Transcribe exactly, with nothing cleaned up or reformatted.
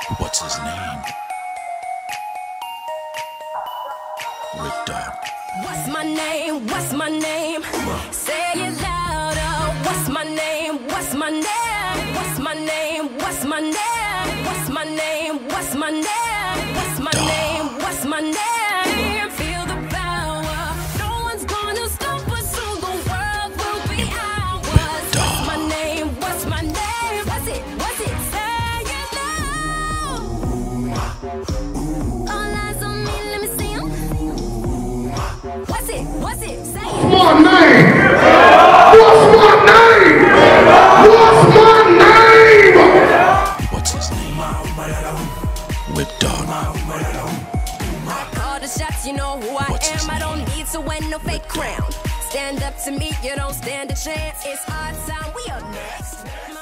What's his name? Whipdog. What's my name? What's my name? Say it louder. What's my name? What's my name? What's my name? What's my name? What's my name? What's my name? What's my name? What's my name? Feel the power. No one's gonna stop us, so the world will be ours. What's my name? What's my name? What's it? What's it? Say it now. All eyes on me, let me see 'em. What's it? What's it? Say it. What's my name? What's my name? What's my name? What's his name? Whipdog. I call the shots, you know who I What's his am. I don't name? need to wear no fake crown. Stand up to me, you don't stand a chance. It's our time, we are next.